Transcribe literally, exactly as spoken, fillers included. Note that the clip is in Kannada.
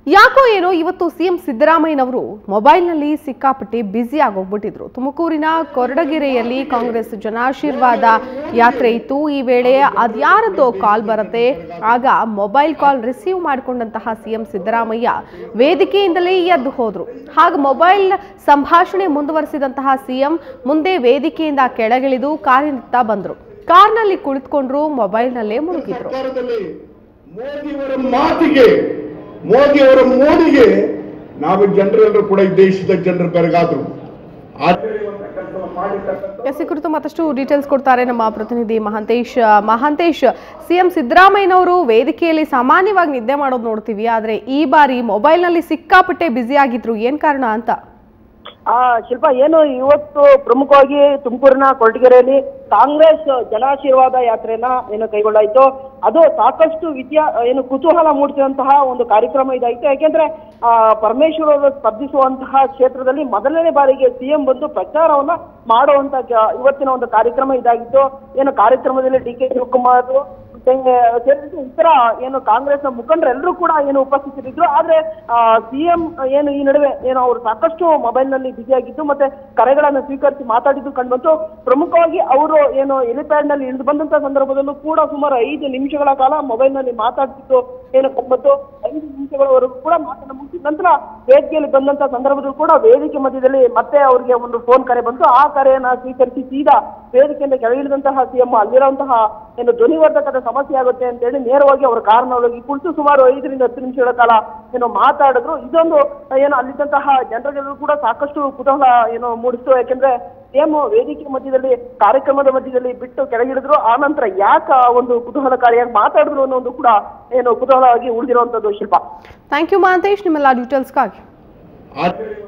ಯಾಕೋ ಏನೋ ಇವತ್ತು ಸಿಎಂ ಸಿದ್ದರಾಮಯ್ಯನವರು ಮೊಬೈಲ್ನಲ್ಲಿ ಸಿಕ್ಕಾಪಟ್ಟೆ ಬ್ಯುಸಿ ಆಗೋಗ್ಬಿಟ್ಟಿದ್ರು. ತುಮಕೂರಿನ ಕೊರಟಗೆರೆಯಲ್ಲಿ ಕಾಂಗ್ರೆಸ್ ಜನಾಶೀರ್ವಾದ ಯಾತ್ರೆ ಇತ್ತು. ಈ ವೇಳೆ ಅದ್ಯಾರದೋ ಕಾಲ್ ಬರುತ್ತೆ. ಆಗ ಮೊಬೈಲ್ ಕಾಲ್ ರಿಸೀವ್ ಮಾಡಿಕೊಂಡಂತಹ ಸಿಎಂ ಸಿದ್ದರಾಮಯ್ಯ ವೇದಿಕೆಯಿಂದಲೇ ಎದ್ದು ಹೋದ್ರು. ಹಾಗ ಮೊಬೈಲ್ ಸಂಭಾಷಣೆ ಮುಂದುವರಿಸಿದಂತಹ ಸಿಎಂ ಮುಂದೆ ವೇದಿಕೆಯಿಂದ ಕೆಳಗಿಳಿದು ಕಾರಿನತ್ತ ಬಂದ್ರು. ಕಾರ್ನಲ್ಲಿ ಕುಳಿತುಕೊಂಡ್ರು, ಮೊಬೈಲ್ನಲ್ಲೇ ಮುಳುಗಿದ್ರು. ಮೋದಿ ಅವರ ಮೋದಿಗೆ ನಾವು ಜನರೆಲ್ಲರೂ ಕೂಡ ಈ ದೇಶದ ಜನರು ಬೆರಗಾದ್ರು. ಈ ಕುರಿತು ಮತ್ತಷ್ಟು ಡೀಟೇಲ್ಸ್ ಕೊಡ್ತಾರೆ ನಮ್ಮ ಪ್ರತಿನಿಧಿ ಮಹಾಂತೇಶ್. ಮಹಾಂತೇಶ್, ಸಿಎಂ ಸಿದ್ದರಾಮಯ್ಯನವರು ವೇದಿಕೆಯಲ್ಲಿ ಸಾಮಾನ್ಯವಾಗಿ ನಿದ್ದೆ ಮಾಡೋದು ನೋಡ್ತೀವಿ, ಆದ್ರೆ ಈ ಬಾರಿ ಮೊಬೈಲ್ ನಲ್ಲಿ ಸಿಕ್ಕಾಪಟ್ಟೆ ಬ್ಯುಸಿ ಆಗಿದ್ರು. ಏನ್ ಕಾರಣ ಅಂತ? ಆ ಶಿಲ್ಪ, ಏನು ಇವತ್ತು ಪ್ರಮುಖವಾಗಿ ತುಮಕೂರಿನ ಕೊರಟಗೆರೆಯಲ್ಲಿ ಕಾಂಗ್ರೆಸ್ ಜನಾಶೀರ್ವಾದ ಯಾತ್ರೆಯನ್ನ ಏನು ಕೈಗೊಳ್ಳಾಯಿತು. ಅದು ಸಾಕಷ್ಟು ವಿದ್ಯಾ ಏನು ಕುತೂಹಲ ಮೂಡಿಸಿದಂತಹ ಒಂದು ಕಾರ್ಯಕ್ರಮ ಇದಾಯಿತು. ಯಾಕೆಂದ್ರೆ ಆ ಪರಮೇಶ್ವರ್ ಅವರು ಸ್ಪರ್ಧಿಸುವಂತಹ ಕ್ಷೇತ್ರದಲ್ಲಿ ಮೊದಲನೇ ಬಾರಿಗೆ ಸಿಎಂ ಬಂದು ಪ್ರಚಾರವನ್ನ ಮಾಡುವಂತ ಇವತ್ತಿನ ಒಂದು ಕಾರ್ಯಕ್ರಮ ಇದಾಗಿತ್ತು. ಏನು ಕಾರ್ಯಕ್ರಮದಲ್ಲಿ ಡಿ ಕೆ ಶಿವಕುಮಾರ್ ಸೇರಿದಂತೆ ಇತರ ಏನು ಕಾಂಗ್ರೆಸ್ ಮುಖಂಡರೆಲ್ಲರೂ ಕೂಡ ಏನು ಉಪಸ್ಥಿತರಿದ್ರು. ಆದ್ರೆ ಸಿಎಂ ಏನು ಈ ನಡುವೆ ಏನು ಅವರು ಸಾಕಷ್ಟು ಮೊಬೈಲ್ ನಲ್ಲಿ ಬಿಸಿ ಆಗಿದ್ದು ಮತ್ತೆ ಕರೆಗಳನ್ನು ಸ್ವೀಕರಿಸಿ ಮಾತಾಡಿದ್ದು ಕಂಡುಬಂತು. ಪ್ರಮುಖವಾಗಿ ಅವರು ಏನು ಹೆಲಿಪ್ಯಾಡ್ ನಲ್ಲಿ ಇಳಿದು ಬಂದಂತ ಸಂದರ್ಭದಲ್ಲೂ ಕೂಡ ಸುಮಾರು ಐದು ನಿಮಿಷಗಳ ಕಾಲ ಮೊಬೈಲ್ ನಲ್ಲಿ ಮಾತಾಡ್ತಿದ್ದು ಏನು ಕಂಡುಬಂತು. ಐದು ನಿಮಿಷಗಳವರೆಗೂ ಕೂಡ ಮಾತನ್ನ ಮುಗಿಸಿದ ನಂತರ ವೇದಿಕೆಯಲ್ಲಿ ಬಂದಂತ ಸಂದರ್ಭದಲ್ಲೂ ಕೂಡ ವೇದಿಕೆ ಮಧ್ಯದಲ್ಲಿ ಮತ್ತೆ ಅವರಿಗೆ ಒಂದು ಫೋನ್ ಕರೆ ಬಂತು. ಆ ಕರೆಯನ್ನ ಸ್ವೀಕರಿಸಿ ಸೀದಾ ವೇದಿಕೆಯಿಂದ ಕೆಳಗಿಳಿದಂತಹ ಸಿಎಂ ಅಲ್ಲಿರುವಂತಹ ಏನು ಧ್ವನಿವರ್ಧಕದ ಸಮಸ್ಯೆ ಆಗುತ್ತೆ ಅಂತ ಹೇಳಿ ನೇರವಾಗಿ ಅವರ ಕಾರಿನೊಳಗೆ ಕುಳಿತು ಸುಮಾರು ಐದರಿಂದ ಹತ್ತು ನಿಮಿಷಗಳ ಕಾಲ ಏನೋ ಮಾತಾಡಿದ್ರು. ಇದೊಂದು ಏನು ಅಲ್ಲಿದ್ದಂತಹ ಜನರಿಗೆಲ್ಲರೂ ಕೂಡ ಸಾಕಷ್ಟು ಕುತೂಹಲ ಏನೋ ಮೂಡಿಸ್ತು. ಯಾಕೆಂದ್ರೆ ಸಿಎಂ ವೇದಿಕೆ ಮಧ್ಯದಲ್ಲಿ ಕಾರ್ಯಕ್ರಮದ ಮಧ್ಯದಲ್ಲಿ ಬಿಟ್ಟು ಕೆಳಗಿಳಿದ್ರು. ಆ ನಂತರ ಯಾಕ ಒಂದು ಕುತೂಹಲಕಾರಿಯಾಗಿ ಮಾತಾಡಿದ್ರು ಅನ್ನೋದು ಕೂಡ ಏನು ಕುತೂಹಲವಾಗಿ ಉಳಿದಿರುವಂತದ್ದು. ಶಿಲ್ಪ, ಥ್ಯಾಂಕ್ ಯು ಮಹಾಂತೇಶ್, ನಿಮ್ಮೆಲ್ಲ ಡೀಟೇಲ್ಸ್ಗಾಗಿ.